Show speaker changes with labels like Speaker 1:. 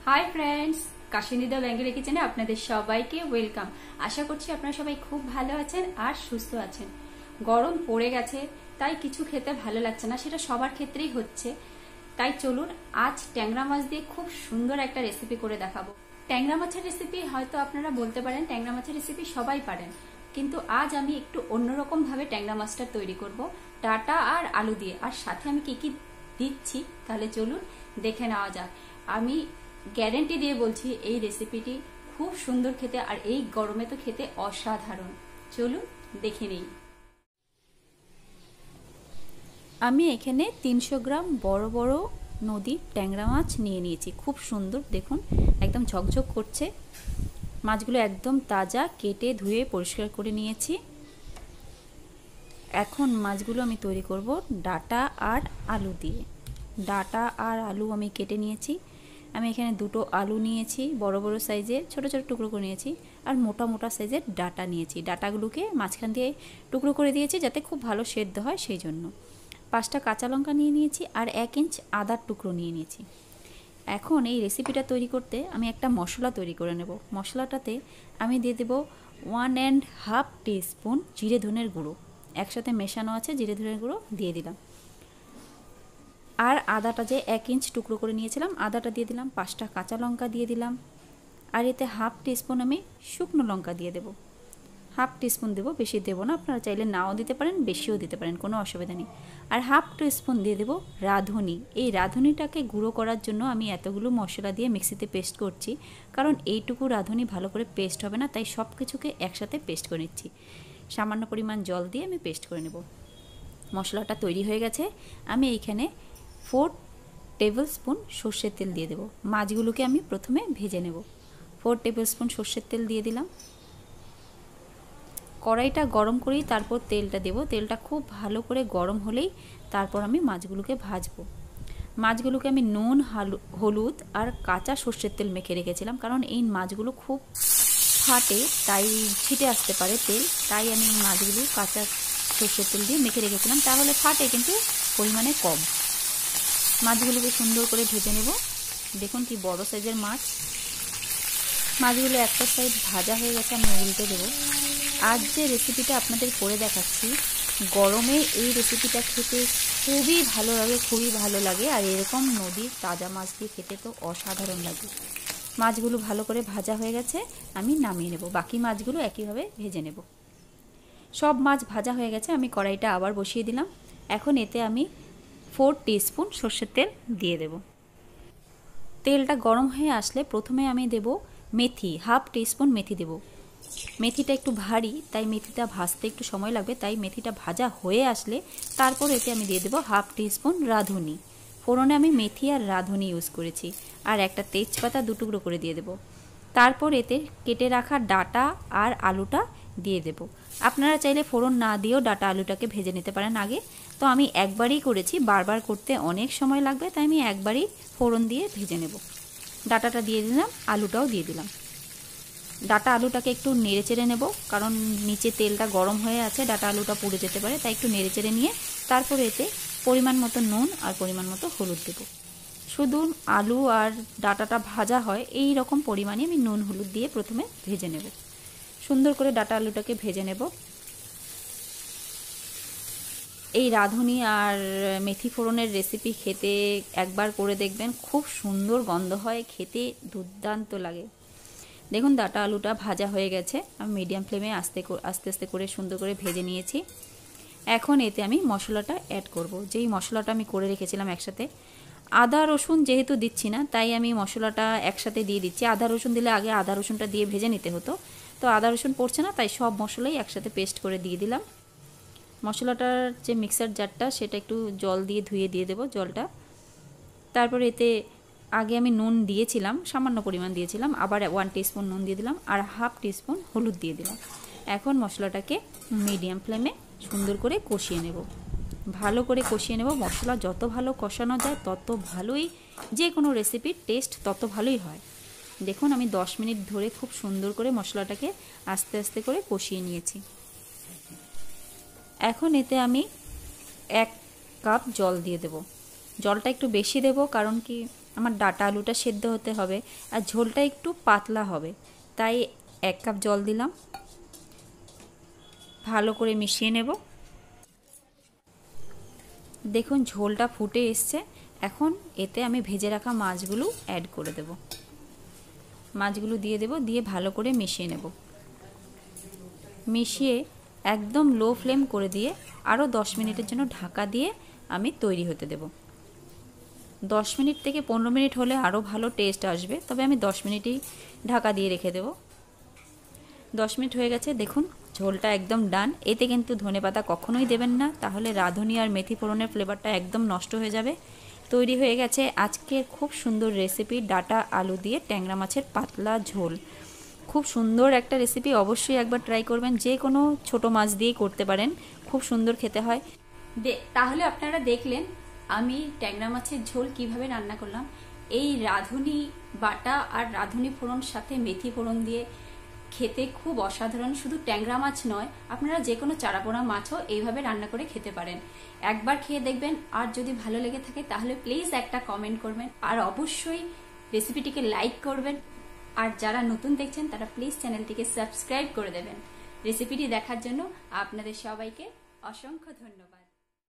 Speaker 1: Hi friends, কাশিনীদা Bengali কিচেনে আপনাদের সবাইকে ওয়েলকাম। আশা করছি আপনারা সবাই খুব ভালো আছেন আর সুস্থ আছেন। গরম পড়ে গেছে, তাই কিছু খেতে ভালো লাগছে না, সেটা সবার ক্ষেত্রেই হচ্ছে। তাই চলুন আজ ট্যাংরা মাছ দিয়ে খুব সুন্দর একটা রেসিপি করে দেখাবো। ট্যাংরা মাছের রেসিপি হয়তো আপনারা বলতে পারেন ট্যাংরা মাছের রেসিপি সবাই পারেন, কিন্তু আজ আমি একটু অন্যরকম ভাবে ট্যাংরা মাছটা তৈরি করব, ডাটা আর আলু দিয়ে। আর সাথে আমি কি কি দিচ্ছি তাহলে চলুন দেখে নেওয়া যাক। আমি গ্যারেন্টি দিয়ে বলছি এই রেসিপিটি খুব সুন্দর খেতে, আর এই গরমে তো খেতে অসাধারণ। চলুন দেখে নেই। আমি এখানে 300 গ্রাম বড় বড় নদীর ট্যাংরা মাছ নিয়ে নিয়েছি। খুব সুন্দর, দেখুন একদম ঝকঝক করছে। মাছগুলো একদম তাজা, কেটে ধুয়ে পরিষ্কার করে নিয়েছি। এখন মাছগুলো আমি তৈরি করব ডাটা আর আলু দিয়ে। ডাটা আর আলু আমি কেটে নিয়েছি। আমি এখানে দুটো আলু নিয়েছি, বড় বড় সাইজের, ছোট ছোট টুকরো করে নিয়েছি, আর মোটা মোটা সাইজের ডাটা নিয়েছি। ডাটাগুলোকে মাঝখান দিয়ে টুকরো করে দিয়েছি যাতে খুব ভালো সেদ্ধ হয় সেই জন্য। 5টা কাঁচা লঙ্কা নিয়ে নিয়েছি আর 1 ইঞ্চ আদার টুকরো নিয়ে নিয়েছি। এখন এই রেসিপিটা তৈরি করতে আমি একটা মশলা তৈরি করে নেব। মশলাটাতে আমি দিয়ে দেব 1.5 টিস্পুন জিরে ধনের গুঁড়ো, একসাথে মেশানো আছে। জিরে ধনের গুঁড়ো দিয়ে দিলাম। আর আদাটা যে 1 ইঞ্চ টুকরো করে নিয়েছিলাম, আদাটা দিয়ে দিলাম। 5টা কাঁচা লঙ্কা দিয়ে দিলাম। আর এতে 1/2 টিস্পুন আমি শুকনো লঙ্কা দিয়ে দেব। 1/2 টিস্পুন দেবো, বেশি দেবো না। আপনারা চাইলে নাও দিতে পারেন, বেশিও দিতে পারেন, কোনো অসুবিধা নেই। আর 1/2 টিস্পুন দিয়ে দেবো রাঁধুনি। এই রাঁধুনিটাকে গুঁড়ো করার জন্য আমি এতগুলো মশলা দিয়ে মিক্সিতে পেস্ট করছি, কারণ এইটুকু রাঁধুনি ভালো করে পেস্ট হবে না, তাই সব কিছুকে একসাথে পেস্ট করে নিচ্ছি। সামান্য পরিমাণ জল দিয়ে আমি পেস্ট করে নেব। মশলাটা তৈরি হয়ে গেছে। আমি এইখানে 4 টেবিল স্পুন সর্ষের তেল দিয়ে দেব। মাছগুলোকে আমি প্রথমে ভেজে নেব। 4 টেবিল স্পুন সর্ষের তেল দিয়ে দিলাম। কড়াইটা গরম করেই তারপর তেলটা দেব। তেলটা খুব ভালো করে গরম হলেই তারপর আমি মাছগুলোকে ভাজবো। মাছগুলোকে আমি নুন, হলুদ আর কাঁচা সর্ষের তেল মেখে রেখেছিলাম, কারণ এই মাছগুলো খুব ফাটে, তাই ছিটে আসতে পারে তেল, তাই আমি এই মাছগুলো কাঁচা সর্ষের তেল দিয়ে মেখে রেখেছিলাম। তাহলে ফাটে, কিন্তু পরিমাণে কম। মাছগুলোকে সুন্দর করে ভেজে নেব। দেখুন কি বড় সাইজের মাছ। মাছগুলো একটা সাইড ভাজা হয়ে গেছে, আমি উল্টে দেবো। আজ যে রেসিপিটা আপনাদের করে দেখাচ্ছি, গরমে এই রেসিপিটা খেতে খুবই ভালো লাগে, খুবই ভালো লাগে। আর এরকম নদীর তাজা মাছ দিয়ে খেতে তো অসাধারণ লাগে। মাছগুলো ভালো করে ভাজা হয়ে গেছে, আমি নামিয়ে নেব। বাকি মাছগুলো একইভাবে ভেজে নেব। সব মাছ ভাজা হয়ে গেছে, আমি কড়াইটা আবার বসিয়ে দিলাম। এখন এতে আমি 4 টিস্পুন সর্ষের তেল দিয়ে দেব। তেলটা গরম হয়ে আসলে প্রথমে আমি দেব মেথি, 1/2 টিস্পুন মেথি দেব। মেথিটা একটু ভারী, তাই মেথিটা ভাজতে একটু সময় লাগবে, তাই মেথিটা ভাজা হয়ে আসলে তারপর এতে আমি দিয়ে দেব 1/2 টিস্পুন রাঁধুনি। ফোড়নে আমি মেথি আর রাঁধুনি ইউজ করেছি। আর একটা তেজপাতা 2 টুকরো করে দিয়ে দেব। তারপর এতে কেটে রাখা ডাটা আর আলুটা দিয়ে দেব। আপনারা চাইলে ফোড়ন না দিয়েও ডাটা আলুটাকে ভেজে নিতে পারেন আগে। তো আমি একবারই করেছি, বারবার করতে অনেক সময় লাগবে, তাই আমি একবারই ফোড়ন দিয়ে ভেজে নেব। ডাটাটা দিয়ে দিলাম, আলুটাও দিয়ে দিলাম। ডাটা আলুটাকে একটু নেড়ে চেড়ে নেব, কারণ নিচে তেলটা গরম হয়ে আছে, ডাটা আলুটা পুড়ে যেতে পারে, তাই একটু নেড়ে চেড়ে নিয়ে তারপরে এতে পরিমাণ মতো নুন আর পরিমাণ মতো হলুদ দেব। শুধু আলু আর ডাটাটা ভাজা হয় এই রকম পরিমাণে আমি নুন হলুদ দিয়ে প্রথমে ভেজে নেব। সুন্দর করে ডাটা আলুটাকে ভেজে নেব। এই রাঁধুনি আর মেথি ফোড়নের রেসিপি খেতে একবার করে দেখবেন, খুব সুন্দর গন্ধ হয়, খেতে দুর্দান্ত লাগে। দেখুন ডাটা আলুটা ভাজা হয়ে গেছে। আমি মিডিয়াম ফ্লেমে আস্তে আস্তে করে সুন্দর করে ভেজে নিয়েছি। এখন এতে আমি মশলাটা অ্যাড করব, যেই মশলাটা আমি করে রেখেছিলাম একসাথে। আদা রসুন যেহেতু দিচ্ছি না, তাই আমি মশলাটা একসাথে দিয়ে দিচ্ছি। আদা রসুন দিলে আগে আদা রসুনটা দিয়ে ভেজে নিতে হতো, তো আদা রসুন পড়ছে না, তাই সব মশলাই একসাথে পেস্ট করে দিয়ে দিলাম। মশলাটার যে মিক্সার জারটা, সেটা একটু জল দিয়ে ধুয়ে দিয়ে দেবো জলটা। তারপর এতে আগে আমি নুন দিয়েছিলাম, সামান্য পরিমাণ দিয়েছিলাম, আবার 1 টিস্পুন নুন দিয়ে দিলাম আর 1/2 টিস্পুন হলুদ দিয়ে দিলাম। এখন মশলাটাকে মিডিয়াম ফ্লেমে সুন্দর করে কষিয়ে নেব, ভালো করে কষিয়ে নেব। মশলা যত ভালো কষানো যায় তত ভালোই, যে কোনো রেসিপির টেস্ট তত ভালোই হয়। দেখুন আমি 10 মিনিট ধরে খুব সুন্দর করে মশলাটাকে আস্তে আস্তে করে কষিয়ে নিয়েছি। এখন এতে আমি 1 কাপ জল দিয়ে দেব। জলটা একটু বেশি দেব, কারণ কি আমার ডাটা আলুটা সেদ্ধ হতে হবে আর ঝোলটা একটু পাতলা হবে, তাই 1 কাপ জল দিলাম। ভালো করে মিশিয়ে নেব। দেখুন ঝোলটা ফুটে এসছে। এখন এতে আমি ভেজে রাখা মাছগুলো অ্যাড করে দেব। মাছগুলো দিয়ে দেব, দিয়ে ভালো করে মিশিয়ে নেব। মিশিয়ে একদম লো ফ্লেম করে দিয়ে আরও 10 মিনিটের জন্য ঢাকা দিয়ে আমি তৈরি হতে দেব। 10 মিনিট থেকে 15 মিনিট হলে আরও ভালো টেস্ট আসবে, তবে আমি 10 মিনিটই ঢাকা দিয়ে রেখে দেব। 10 মিনিট হয়ে গেছে, দেখুন ঝোলটা একদম ডান। এতে কিন্তু ধনেপাতা কখনোই দেবেন না, তাহলে রাঁধুনি আর মেথি ফোড়নের ফ্লেভারটা একদম নষ্ট হয়ে যাবে। তৈরি হয়ে গেছে আজকের খুব সুন্দর রেসিপি, ডাটা আলু দিয়ে ট্যাংরা মাছের পাতলা ঝোল। খুব সুন্দর একটা রেসিপি, অবশ্যই একবার ট্রাই করবেন। যে কোনো ছোট মাছ দিয়েই করতে পারেন, খুব সুন্দর খেতে হয়। তাহলে আপনারা দেখলেন আমি ট্যাংরা মাছের ঝোল কিভাবে রান্না করলাম। এই রাঁধুনি বাটা আর রাঁধুনি ফোড়ন সাথে মেথি ফোড়ন দিয়ে খেতে খুব অসাধারণ। শুধু ট্যাংরা মাছ নয়, আপনারা যে কোনো চারাপোনা মাছও এইভাবে রান্না করে খেতে পারেন। একবার খেয়ে দেখবেন, আর যদি ভালো লেগে থাকে তাহলে প্লিজ একটা কমেন্ট করবেন, আর অবশ্যই রেসিপিটিকে লাইক করবেন। আর যারা নতুন দেখছেন তারা প্লিজ চ্যানেলটিকে সাবস্ক্রাইব করে দেবেন। রেসিপিটি দেখার জন্য আপনাদের সবাইকে অসংখ্য ধন্যবাদ।